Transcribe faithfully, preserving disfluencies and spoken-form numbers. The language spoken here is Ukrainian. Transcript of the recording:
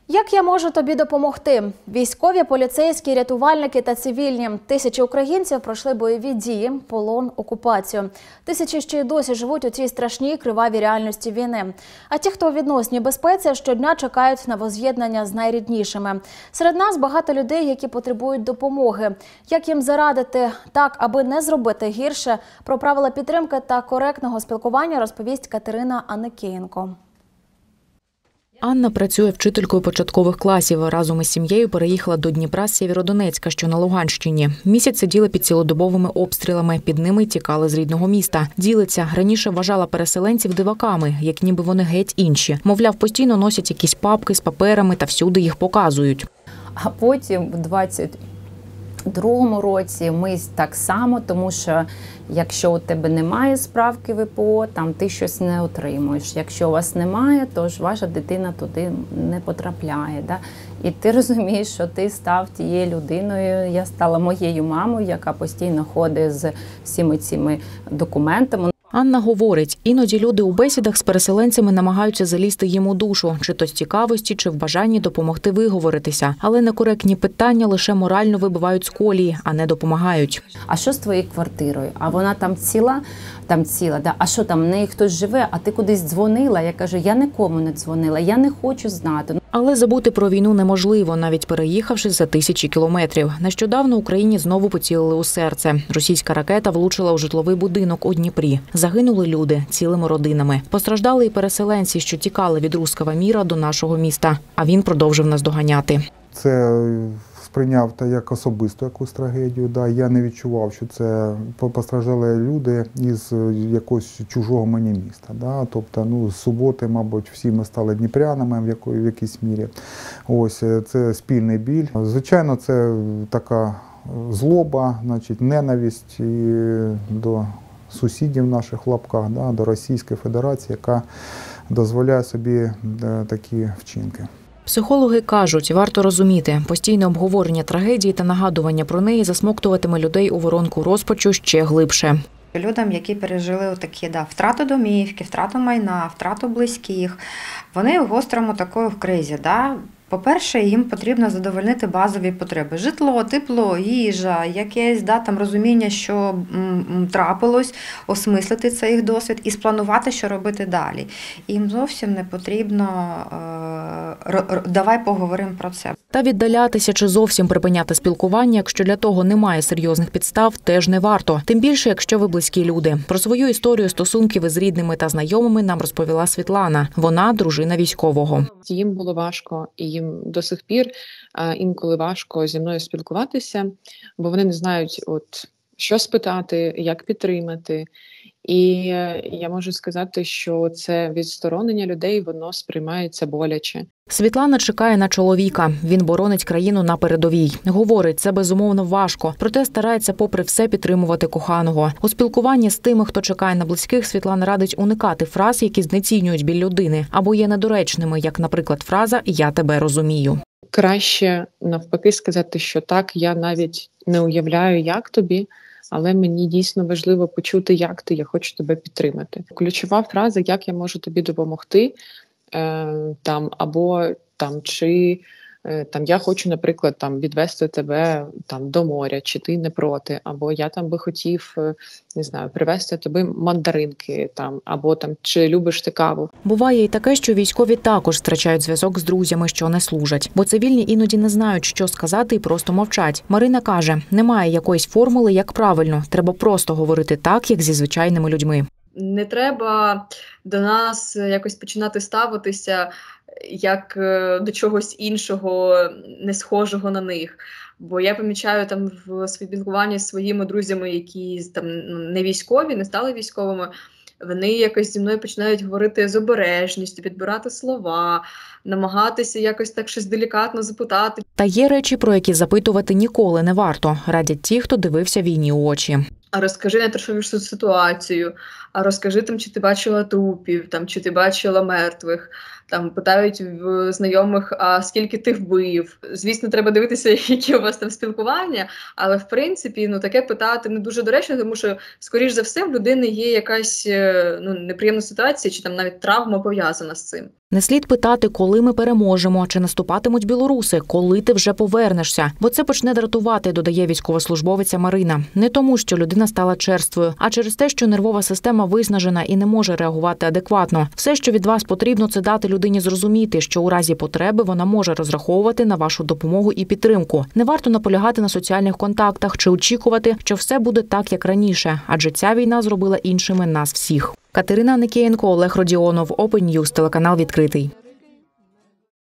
Як я можу тобі допомогти? Військові, поліцейські, рятувальники та цивільні. Тисячі українців пройшли бойові дії, полон, окупацію. Тисячі ще й досі живуть у цій страшній кривавій реальності війни. А ті, хто у відносній безпеці, щодня чекають на воз'єднання з найріднішими. Серед нас багато людей, які потребують допомоги. Як їм зарадити так, аби не зробити гірше? Про правила підтримки та коректного спілкування розповість Катерина Аникієнко. Анна працює вчителькою початкових класів. Разом із сім'єю переїхала до Дніпра з Сєвєродонецька, що на Луганщині. Місяць сиділи під цілодобовими обстрілами. Під ними тікали з рідного міста. Ділиться, раніше вважала переселенців диваками, як ніби вони геть інші. Мовляв, постійно носять якісь папки з паперами та всюди їх показують. А потім в двадцять другому році ми так само, тому що якщо у тебе немає справки ВПО, там ти щось не отримуєш. Якщо у вас немає, то ж ваша дитина туди не потрапляє. Да? І ти розумієш, що ти став тією людиною, я стала моєю мамою, яка постійно ходить з всіми цими документами. Анна говорить, іноді люди у бесідах з переселенцями намагаються залізти їм у душу, чи то з цікавості, чи в бажанні допомогти виговоритися. Але некоректні питання лише морально вибивають з колії, а не допомагають. А що з твоєю квартирою? А вона там ціла? Там ціла, да? А що там, в неї хтось живе? А ти кудись дзвонила? Я кажу, я нікому не дзвонила, я не хочу знати. Але забути про війну неможливо, навіть переїхавши за тисячі кілометрів. Нещодавно Україні знову поцілили у серце. Російська ракета влучила у житловий будинок у Дніпрі. Загинули люди цілими родинами. Постраждали і переселенці, що тікали від руського міра до нашого міста. А він продовжив наздоганяти. Це сприйняв та як особисту якусь трагедію. Да. Я не відчував, що це постраждали люди із якогось чужого мені міста. Да. Тобто, ну, з суботи, мабуть, всі ми стали дніпрянами в, якої, в якійсь мірі. Ось, це спільний біль. Звичайно, це така злоба, значить, ненависть і до сусідів наших в лапках, да, до Російської Федерації, яка дозволяє собі такі вчинки. Психологи кажуть, варто розуміти, постійне обговорення трагедії та нагадування про неї засмоктуватиме людей у воронку розпачу ще глибше. Людям, які пережили такі да, втрату домівки, втрату майна, втрату близьких, вони в гострому такому кризі. Да? По-перше, їм потрібно задовольнити базові потреби. Житло, тепло, їжа, якесь да, там, розуміння, що м, трапилось, осмислити цей їх досвід і спланувати, що робити далі. І їм зовсім не потрібно е, «давай поговоримо про це». Та віддалятися чи зовсім припиняти спілкування, якщо для того немає серйозних підстав, теж не варто. Тим більше, якщо ви близькі люди. Про свою історію стосунків із рідними та знайомими нам розповіла Світлана. Вона – дружина військового. Їм було важко, і їм до сих пір інколи важко зі мною спілкуватися, бо вони не знають, от, що спитати, як підтримати. І я можу сказати, що це відсторонення людей, воно сприймається боляче. Світлана чекає на чоловіка. Він боронить країну на передовій. Говорить, це безумовно важко, проте старається попри все підтримувати коханого. У спілкуванні з тими, хто чекає на близьких, Світлана радить уникати фраз, які знецінюють біль людини, або є недоречними, як, наприклад, фраза «я тебе розумію». Краще навпаки сказати, що так, я навіть не уявляю, як тобі, але мені дійсно важливо почути, як ти, я хочу тебе підтримати. Ключова фраза «як я можу тобі допомогти», е, там, або там, чи е, там, я хочу, наприклад, там, відвести тебе там, до моря, чи ти не проти, або я там би хотів, не знаю, привезти тобі мандаринки, там, або там, чи любиш ти каву. Буває і таке, що військові також втрачають зв'язок з друзями, що не служать. Бо цивільні іноді не знають, що сказати і просто мовчать. Марина каже, немає якоїсь формули, як правильно. Треба просто говорити так, як зі звичайними людьми. Не треба до нас якось починати ставитися як до чогось іншого, не схожого на них. Бо я помічаю там в спілкуванні з своїми друзями, які там не військові, не стали військовими, вони якось зі мною починають говорити з обережністю, підбирати слова, намагатися якось так щось делікатно запитати. Та є речі, про які запитувати ніколи не варто, радять ті, хто дивився війні у очі. А розкажи найтрешовішу ситуацію, а розкажи, там, чи ти бачила трупів, там, чи ти бачила мертвих. Там питають в знайомих, а скільки ти вбив. Звісно, треба дивитися, які у вас там спілкування, але в принципі, ну, таке питати не дуже доречно, тому що, скоріш за все, в людини є якась ну, неприємна ситуація, чи там навіть травма пов'язана з цим. Не слід питати, коли ми переможемо, чи наступатимуть білоруси, коли ти вже повернешся. Бо це почне дратувати, додає військовослужбовиця Марина. Не тому, що людина стала черствою, а через те, що нервова система виснажена і не може реагувати адекватно. Все, що від вас потрібно, це дати людині зрозуміти, що у разі потреби вона може розраховувати на вашу допомогу і підтримку. Не варто наполягати на соціальних контактах чи очікувати, що все буде так, як раніше, адже ця війна зробила іншими нас всіх. Катерина Никієнко, Олег Родіонов, Open News, телеканал «Відкритий».